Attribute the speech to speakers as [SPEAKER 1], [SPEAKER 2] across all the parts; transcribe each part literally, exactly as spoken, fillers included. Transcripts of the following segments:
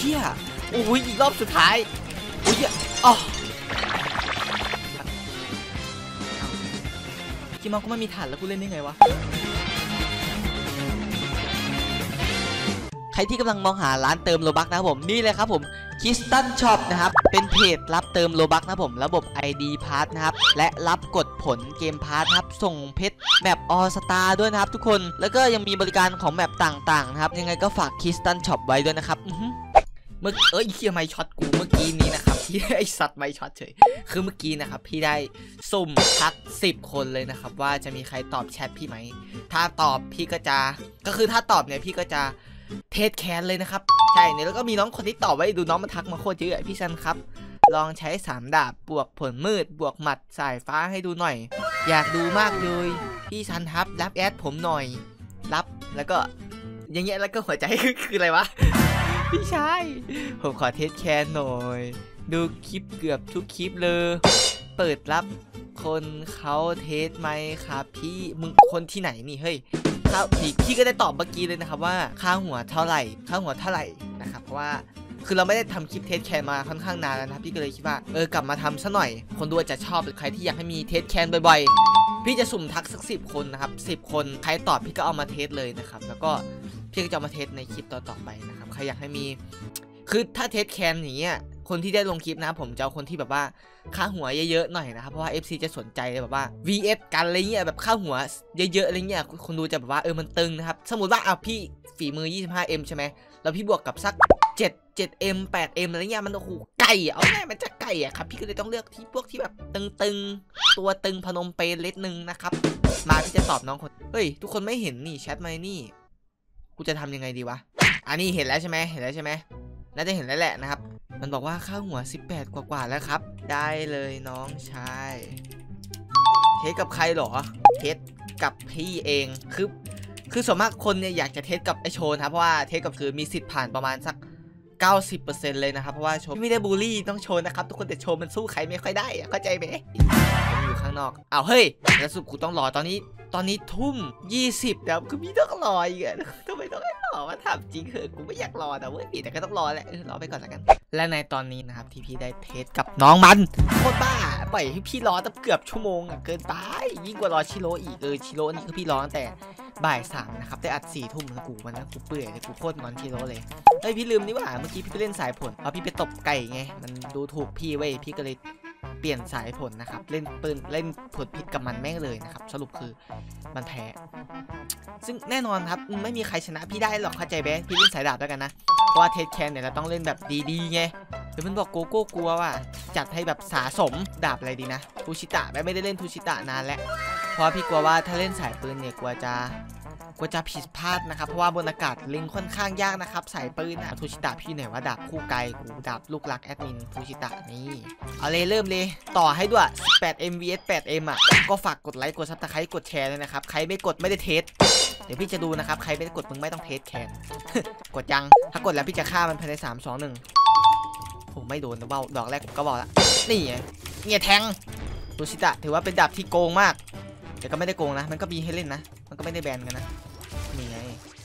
[SPEAKER 1] ชี่ยโอ้ยอีกรอบสุดท้ายโอ้ยอ๋อกิมมอนก็ไม่มีฐานแล้วกูเล่นได้ไงวะใครที่กำลังมองหาร้านเติมโลบักนะครับผมนี่เลยครับผมคิสตันช็อปนะครับเป็นเพจรับเติมโลบักนะครับผมระบบ ไอ ดี Pass นะครับและรับกดผลเกมพาร์ทครับส่งเพชรแมปออสตาด้วยนะครับทุกคนแล้วก็ยังมีบริการของแมปต่างๆนะครับยังไงก็ฝากคิสตันช็อปไว้ด้วยนะครับเมื่อเอ้ยเคียไม่ช็อตกูเมื่อกี้นี้นะครับพี่ไอสัตว์ไม่ช็อตเฉยคือเมื่อกี้นะครับพี่ได้สุ่มทักสิบคนเลยนะครับว่าจะมีใครตอบแชทพี่ไหมถ้าตอบพี่ก็จะก็คือถ้าตอบเนี่ยพี่ก็จะเทสแคนเลยนะครับใช่เนี่ยแล้วก็มีน้องคนที่ตอบไว้ดูน้องมาทักมาโคตรเยอะพี่ซันครับลองใช้สามดาบบวกผลมืดบวกหมัดสายฟ้าให้ดูหน่อยอยากดูมากเลยพี่ซันครับรับแอดผมหน่อยรับแล้วก็อย่างเงี้ยแล้วก็หัวใจคืออะไรวะพี่ชายผมขอเทสแคนหน่อยดูคลิปเกือบทุกคลิปเลยเปิดรับคนเขาเทสไหมครับพี่มึงคนที่ไหนนี่เฮ้ยครับพี่พี่ก็ได้ตอบเมื่อกี้เลยนะครับว่าค่าหัวเท่าไหร่ค่าหัวเท่าไหร่นะครับเพราะว่าคือเราไม่ได้ทำคลิปเทสแคนมาค่อนข้างนานแล้วนะพี่ก็เลยคิดว่าเออกลับมาทำซะหน่อยคนดูจะชอบหรือใครที่อยากให้มีเทสแคนบ่อยๆพี่จะสุ่มทักสักสิบคนนะครับสิบคนใครตอบพี่ก็เอามาเทสเลยนะครับแล้วก็พี่ก็จะมาเทสในคลิปต่อๆไปนะครับใครอยากให้มีคือถ้าเทสแคนอย่างเงี้ยคนที่ได้ลงคลิปนะผมจะเอาคนที่แบบว่าค่าหัวเยอะๆหน่อยนะครับเพราะว่า เอฟ ซี จะสนใจแบบว่า วี เอส กันอะไรเงี้ยแบบค่าหัวเยอะๆอะไรเงี้ยคนดูจะแบบว่าเออมันตึงนะครับสมมติว่าเอาพี่ฝีมือ ยี่สิบห้าเอ็ม ใช่ไหมแล้วพี่บวกกับสักเจ็ด เจ็ด เอ็ม แปด เอ็ม อะไรเงี้ยมันโอ้โหไก่เอาแน่มันจะไก่อะครับพี่ก็เลยต้องเลือกที่พวกที่แบบตึงๆตัวตึงพนมเปญเล็ดนึงนะครับมาที่จะตอบน้องคนเฮ้ยทุกคนไม่เห็นนี่แชทมานี่กูจะทำยังไงดีวะอันนี้เห็นแล้วใช่ไหมเห็นแล้วใช่ไหมน่าจะเห็นแล้วแหละนะครับมันบอกว่าค่าหัวสิบแปดกว่าๆแล้วครับได้เลยน้องชายเทสกับใครหรอเทสกับพี่เองคือคือส่วนมากคนเนี่ยอยากจะเทสกับไอโชนครับเพราะว่าเทสกับคือมีสิทธิ์ผ่านประมาณสัก เก้าสิบเปอร์เซ็นต์ เลยนะครับเพราะว่าโชว์ไม่ได้บูลลี่ต้องโชว์นะครับทุกคนแต่โชว์มันสู้ใครไม่ค่อยได้เข้าใจไหมผมอยู่ข้างนอกอ้าวเฮ้ยแล้วสุดกูต้องรอตอนนี้ตอนนี้ทุ่มยี่สิบแล้วคือพี่ต้องรออีกอะทำไมต้องให้รอว่าทำจริงเหรอกูไม่อยากรอแต่เว้ยแต่ก็ต้องรอแหละรอไปก่อนละกันและในตอนนี้นะครับที่พี่ได้เทสกับน้องมันโคตรบ้าปล่อยให้พี่รอตั้งเกือบชั่วโมงอะเกินไปยิ่งกว่ารอชิโร่อีกเออชิโร่นี่คือพี่รอตั้งแต่บ่ายสามนะครับได้อัดสี่ทุ่มแล้วกูมันนะกูเปื่อยเลยกูโคตรงอนชิโร่เลยเฮ้ยพี่ลืมนี่ว่าเมื่อกี้พี่ไปเล่นสายผลเพราะพี่ไปตบไก่ไงมันดูถูกพี่เว้ยพี่ก็เลยเปลี่ยนสายผลนะครับเล่นปืนเล่นผลผิดกับมันแม่งเลยนะครับสรุปคือมันแพ้ซึ่งแน่นอนครับไม่มีใครชนะพี่ได้หรอกเข้าใจไหมพี่เล่นสายดาบแล้วกันนะเพราะว่าเทสแคนเนี่ยเราต้องเล่นแบบดีๆไงเดี๋ยวมันบอกโกโก้กลัวว่าจัดให้แบบสะสมดาบอะไรดีนะทูชิตะไม่ได้เล่นทูชิตะนานแล้วเพราะพี่กลัวว่าถ้าเล่นสายปืนเนี่ยกลัวจะกลัวจะผิดพลาดนะครับเพราะว่าบนอากาศเล็งค่อนข้างยากนะครับสายปืนนะทูชิตะพี่ไหนว่าดาบคู่ไกลกูดาบลูกรักแอดมินทูชิตะนี่เอาเลยเริ่มเลยต่อให้ด้วย สิบแปดเอ็ม วี เอส แปด เอ็ม อ่ะก็ฝากกดไลค์กดซับสไครต์กดแชร์เลยนะครับใครไม่กดไม่ได้เทสเดี๋ยวพี่จะดูนะครับใครไม่ได้กดมึงไม่ต้องเทสแคนกดยังถ้ากดแล้วพี่จะฆ่ามันภายในสาม สอง หนึ่งผมไม่โดนนะเบ้าดอกแรกก็บอกละนี่ไงเนี่ยแทงทูชิตะถือว่าเป็นดาบที่โกงมากแต่ก็ไม่ได้โกงนะมันก็มีให้เล่นนะมันก็ไม่ได้แบนกันนะนี่ไง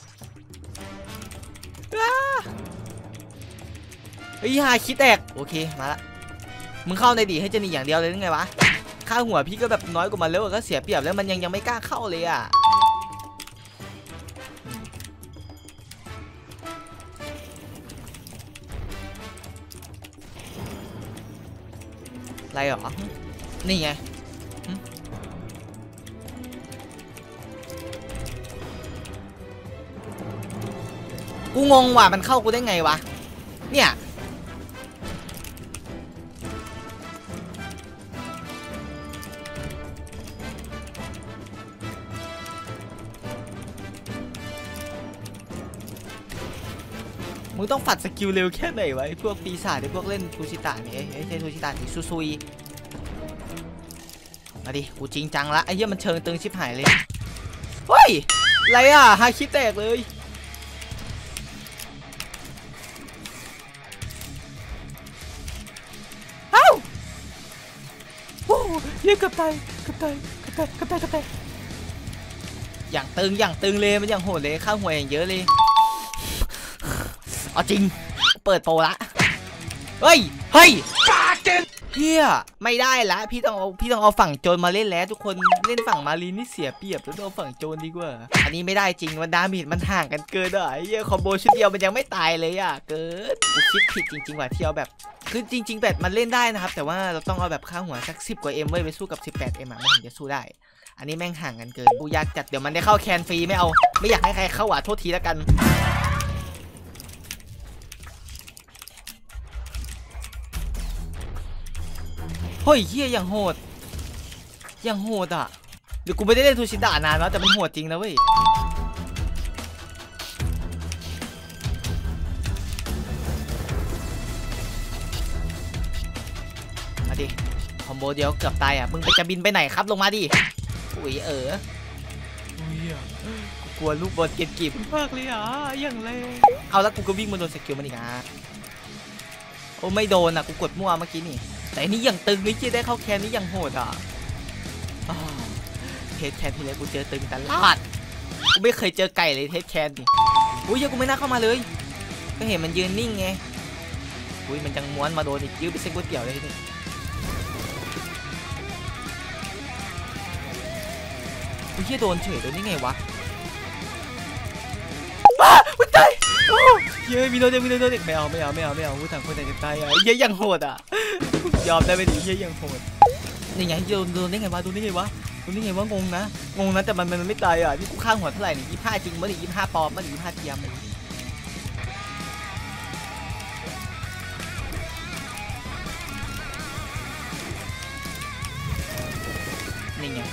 [SPEAKER 1] เฮ้ยหาคิดแตกโอเคมาละมึงเข้าในดีให้จะหนีอย่างเดียวเลยหรือไงวะค่าหัวพี่ก็แบบน้อยกว่ามันแล้วก็เสียเปรียบแล้วมันยังยังไม่กล้าเข้าเลยอ่ะอะไรหรอนี่ไงกูงงว่ะมันเข้ากูได้ไงวะเนี่ยมึงต้องฝัดสกิลเร็วแค่ไหนวะไอ้พวกปีศาจไอ้พวกเล่นทูชิตะเนี่ยไอ้ใช่ทูชิตะที่ซุซุยมาดิกูจริงจังละไอ้เหี้ยมันเชิงตึงชิบหายเลยเฮ้ยอะไรอ่ะฮาคิแตกเลยเยี่ยกับตายกับตายกับตายกับตายกับตายอย่างตึงอย่างตึงเลยมันอย่างโหดเลยข้าวหัวอย่างเยอะเลยเอาจริงเปิดโปรละเฮ้ยเฮ้ยเฮียไม่ได้ละพี่ต้องเอาพี่ต้องเอาฝั่งโจรมาเล่นแล้วทุกคนเล่นฝั่งมารีนี่เสียเปรียบแล้วเอาฝั่งโจรดีกว่าอันนี้ไม่ได้จริงมันดาเมจมันห่างกันเกินอ่ะเฮียคอมโบชุดเดียวมันยังไม่ตายเลยอ่ะเกิดกูคิดผิดจริงๆว่ะที่เอาแบบคือจริงๆแบบมันเล่นได้นะครับแต่ว่าเราต้องเอาแบบค่าหัวสักสิบกว่าเอ็มไว้ไปสู้กับสิบแปดเอ็มอ่ะมันถึงจะสู้ได้อันนี้แม่งห่างกันเกินกูอยากจัดเดี๋ยวมันได้เข้าแคนฟรีไม่เอาไม่อยากให้ใครเข้าอ่ะโทษทีแล้วกันเฮ้ยเฮียอย่างโหดอย่างโหดอ่ะเดี๋ยวกูไม่ได้เล่นทูชิดะนานแล้วแต่มันโหดจริงนะเว้ยมาดิคอมโบเดียวเกือบตายอ่ะมึงไปจะบินไปไหนครับลงมาดิอุ้ยเอออุ้ยอ่ะกลัวลูกบอลเก็บกีบมากเลยอ่ะอย่างแรงเอาแล้วกูก็วิ่งมาโดนสกิลมันอีกอ่ะโอ้ไม่โดนอ่ะกูกดมั่วเมื่อกี้นี่แต่นี่อย่างตึงนี่ที่ได้เข้าแคนนี่อย่างโหดอ่ะเทสแคนทีไรกูเจอตึงตลอดกูไม่เคยเจอไก่เลยเทสแคนดิอุ้ยยังกูไม่น่าเข้ามาเลยก็เห็นมันยืนนิ่งไงอุ้ยมันจังม้วนมาโดนอีกยื้อไปเส้นก๋วยเตี๋ยวเลยนี่อุ้ยเฮียโดนเฉยโดนนี่ไงวะอ้าอุ้ยตายเฮ้ยมีโดนเด็กมีโดนเด็กไม่เอาไม่เอาไม่เอาไม่เอาผู้ต่างคนต่างจะตายอ่ะเฮียยังโหดอ่ะยอมได้ไปดิเฮียยังโหดนี่ไงโดนโดนได้ไงวะโดนได้ไงวะโดนได้ไงวะงงนะงงนะแต่มันมันไม่ตายอ่ะนี่กูข้างหัวเท่าไหร่นี่ยี่ห้าจริงมั้ยยี่ห้าปอมมั้ยยี่ห้าเทียมนี่ไง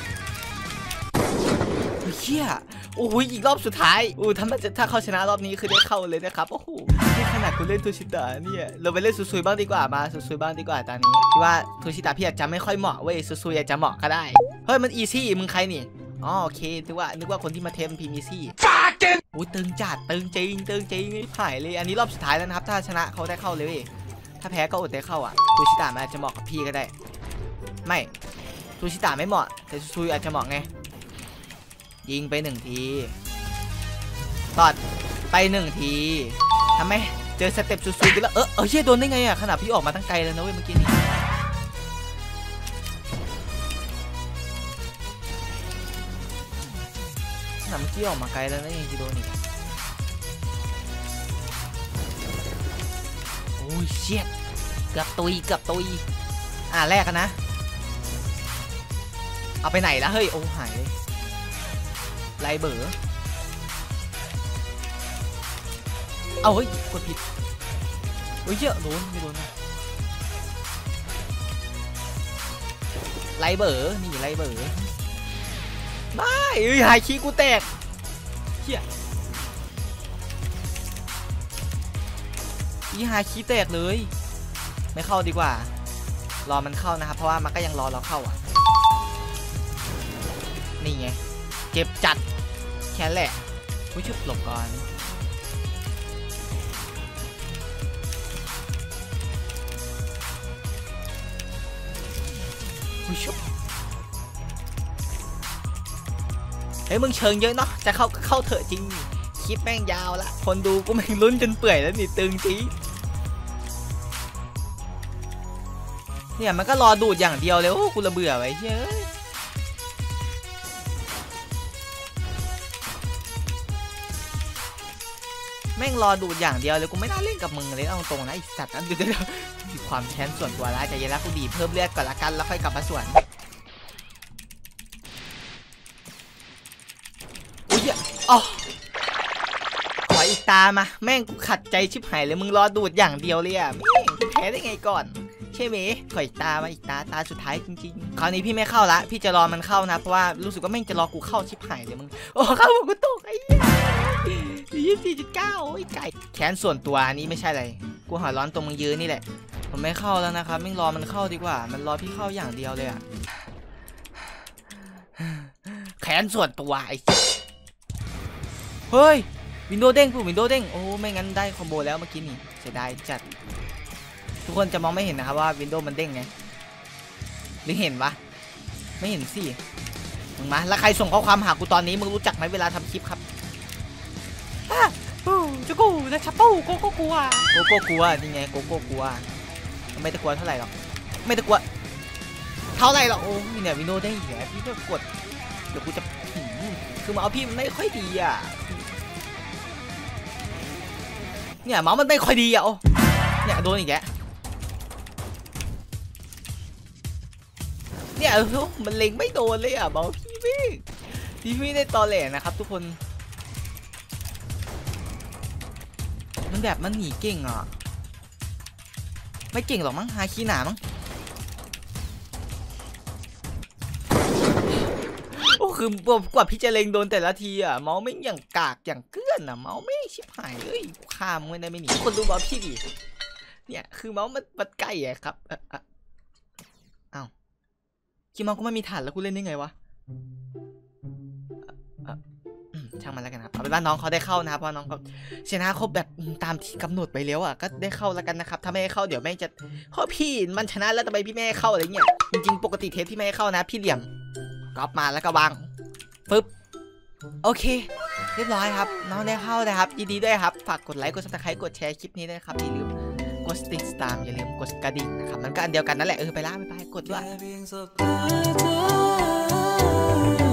[SPEAKER 1] เฮียโอ้ยอีกรอบสุดท้ายอู้ถ้ามันจะถ้าเขาชนะรอบนี้คือได้เข้าเลยนะครับโอ้โหนี่ขนาดกูเล่นทูชิตะเนี่ยเราไปเล่นซุยๆบ้างดีกว่ามาซุยๆบ้างดีกว่าตอนนี้พี่ว่าทูชิตะพี่อาจจะไม่ค่อยเหมาะเว้ยซุยๆอาจจะเหมาะก็ได้เฮ้ยมันอีซี่มึงใครนี่อ๋อโอเคนึกว่านึกว่าคนที่มาเทมพีมีซี่อุ้ยตึงจัดตึงจริงตึงจริงไม่ผ่ายเลยอันนี้รอบสุดท้ายแล้วนะครับถ้าชนะเขาได้เข้าเลยถ้าแพ้ก็อดได้เข้าอ่ะทูชิตะมันอาจจะเหมาะกับพี่ก็ได้ไม่ทูชิตะไม่เหมาะแต่ซุยๆอาจจะเหมาะไงยิงไปหนึ่งทีตอดไปหนึ่งทีทำไมเจอสเต็ปสุดๆกันแล้วเออเออเชี่ยโดนได้ไงอ่ะขนาดพี่ออกมาตั้งไกลเลยนะเว้ยเมื่อกี้นี้ขนาดเมื่อกี้ออกมาไกลแล้วนะยังจะโดนอีกโอ้ยเชี่ยเกือบตุยเกือบตุยอ่ะแรกกันนะเอาไปไหนแล้วเฮ้ยโอ้หายเลยไล่เบอร์เอาเฮ้ยกดผิดเฮ้ยเยอะโดนไม่โดนไล่เบอร์นี่ไล่เบอร์ไม่เฮ้ยหายขี้กูแตกเฮียยี่หายขี้แตกเลยไม่เข้าดีกว่ารอมันเข้านะครับเพราะว่ามันก็ยังรอเราเข้าอ่ะนี่ไงเจ็บจัดแค่แหละผู้ชุบหลบก่อนผู้ชุบเฮ้ยมึงเชิงเยอะเนาะจะเข้าเข้าเถอะจริงคลิปแม่งยาวละคนดูกูแม่งลุ้นจนเปื่อยแล้วนี่ตึงจีเนี่ยมันก็รอดูดอย่างเดียวเลยโอ้กูระเบื่อไว้เฮ้ยแม่งรอดูดอย่างเดียวเลยกูไม่น่าเล่นกับมึงเลยเอาตรงนะไอ้สัตว์นั่นดูด้วยมีความแค้นส่วนตัวแล้วใจเย็นแล้วกูดีเพิ่มเลือดก่อนละกันแล้วค่อยกลับมาส่วนอุ้ยอ๋อขออีกตามาแม่งกูขัดใจชิบหายเลยมึงรอดูดอย่างเดียวเลยอ่ะแม่งแพ้ได้ไงก่อนใช่ไหมขออีกตามาอีกตาตาสุดท้ายจริงๆคราวนี้พี่ไม่เข้าละพี่จะรอมันเข้านะเพราะว่ารู้สึกว่าแม่งจะรอกูเข้าชิบหายเลยมึงโอ้เข้ากูตกไอ้ยี่สิบสี่จุดเก้าโอ้ยไก่แค้นส่วนตัวนี้ไม่ใช่อะไรกูหัวร้อนตรงมึงยืนนี่แหละผมไม่เข้าแล้วนะครับไม่รอมันเข้าดีกว่ามันรอพี่เข้าอย่างเดียวเลยอะแค้นส่วนตัวไอ้เฮ้ยวินโดว์เด้งปุ๊บวินโดว์เด้งโอ้ไม่งั้นได้คอมโบแล้วเมื่อกี้นี่เสียดายจัดทุกคนจะมองไม่เห็นนะครับว่าวินโดว์มันเด้งไงหรือเห็นวะไม่เห็นสิมึงมาแล้วใครส่งข้อความหากูตอนนี้มึงรู้จักไหมเวลาทำคลิปครับ
[SPEAKER 2] จูกูนะชัปปูโกโก้กลัว
[SPEAKER 1] โกโก้กลัวนี่ไงโกโก้กลัวไม่ตะกลัวเท่าไหร่หรอกไม่ตะกลัวเท่าไหร่หรอกโอ้ยเนี่ยวินโดว์ได้เหรอพี่ก็กดเดี๋ยวกูจะคือมาเอาพี่มันไม่ค่อยดีอ่ะเนี่ยเมาส์มันไม่ค่อยดีอ่ะโอ้เนี่ยโดนอีกแล้วเนี่ยมันเล็งไม่โดนเลยอ่ะเมาส์พี่ไม่พี่ไม่ได้ตอแหลนะครับทุกคนมันแบบมันหนีเก่งอ่ะไม่เก่งหรอกมั้งฮาคีหนามั้งโอ้คือกว่าพี่จะเล็งโดนแต่ละทีอ่ะเมาส์ไม่อย่างกากอย่างเกลื่อนอ่ะเมาส์ไม่ชิบหายเลยข้ามไม่ได้ไม่หนีคนดูเมาส์พี่ดิเนี่ยคือเมาส์มันมันใกล้อ่ะครับอ้าวคิดเมาส์ก็ไม่มีฐานแล้วกูเล่นได้ไงวะช่างมันแล้วกันครับเอาเป็นว่าน้องเขาได้เข้านะครับเพราะน้องเขาชนะครบแบบตามที่กำหนดไปแล้วอ่ะก็ได้เข้าแล้วกันนะครับถ้าไม่ให้เข้าเดี๋ยวแม่จะเพราะพี่มันชนะแล้วทำไมพี่ไม่ให้เข้าอะไรเงี้ยจริงๆปกติเทปที่ไม่ให้เข้านะพี่เหลี่ยมก๊อปมาแล้วก็วางปึ๊บโอเคเรียบร้อยครับน้องได้เข้านะครับยินดีด้วยครับฝากกดไลค์กดซับสไครต์กดแชร์คลิปนี้ด้วยครับอย่าลืมกดติดตามอย่าลืมกดกระดิ่งนะครับมันก็อันเดียวกันนั่นแหละเออไปละไปไปกดด้วย